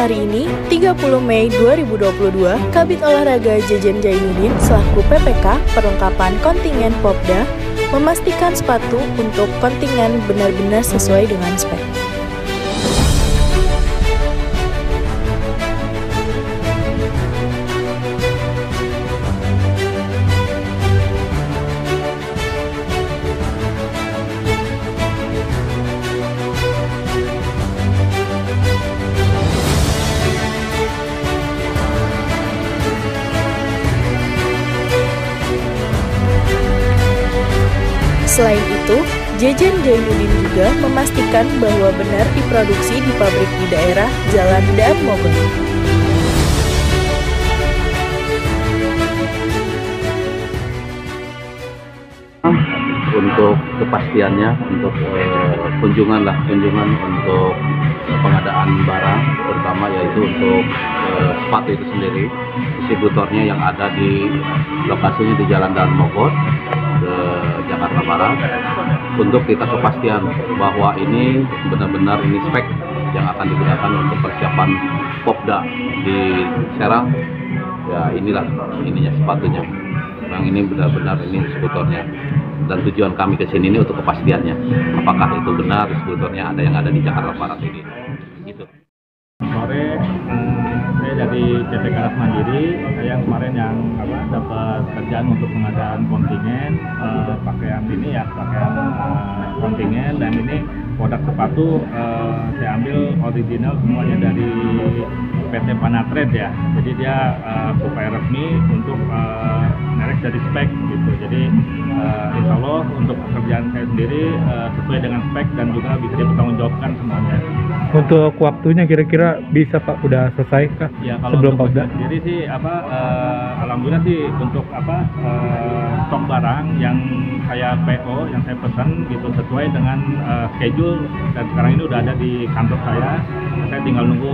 hari ini, 30 Mei 2022, Kabid Olahraga Jejen Jainuddin selaku PPK perlengkapan kontingen Popda memastikan sepatu untuk kontingen benar-benar sesuai dengan spek. Selain itu, Jejen Jainuddin juga memastikan bahwa benar diproduksi di pabrik di daerah Jalan Daan Mogot. Untuk kepastiannya, untuk kunjungan untuk pengadaan barang, terutama yaitu untuk sepatu itu sendiri, distributornya yang ada di lokasinya di Jalan Daan Mogot ke Jakarta Barat, untuk kita kepastian bahwa ini benar-benar ini spek yang akan digunakan untuk persiapan Popda di Serang. Ya inilah sepatunya. Yang ini benar-benar ini distributornya. Dan tujuan kami ke sini ini untuk kepastiannya, apakah itu benar distributornya ada di Jakarta Barat ini. Gitu. Sore saya dari PT Karas Mandiri. Saya kemarin yang dapat kerjaan untuk pengadaan kontingen pakaian kontingen, dan ini produk sepatu saya ambil original semuanya dari PT Panatred ya. Jadi dia supaya resmi untuk merek dari spek gitu. Jadi insya Allah untuk pekerjaan saya sendiri sesuai dengan spek dan juga bisa dipertanggungjawabkan semuanya. Untuk waktunya kira-kira bisa Pak, udah selesai kah? Ya, kalau sebelum untuk Popda sendiri sih alhamdulillah sih untuk stok barang yang saya PO, yang saya pesan gitu sesuai dengan schedule, dan sekarang ini udah ada di kantor saya. Saya tinggal nunggu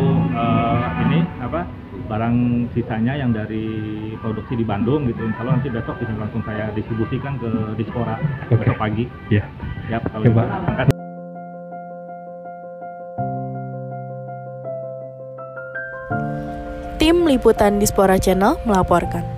barang sisanya yang dari produksi di Bandung gitu. Insya Allah nanti besok bisa langsung saya distribusikan ke Dispora besok pagi. Iya. Ya, kalau Coba. gitu. Tim Liputan Dispora Channel melaporkan.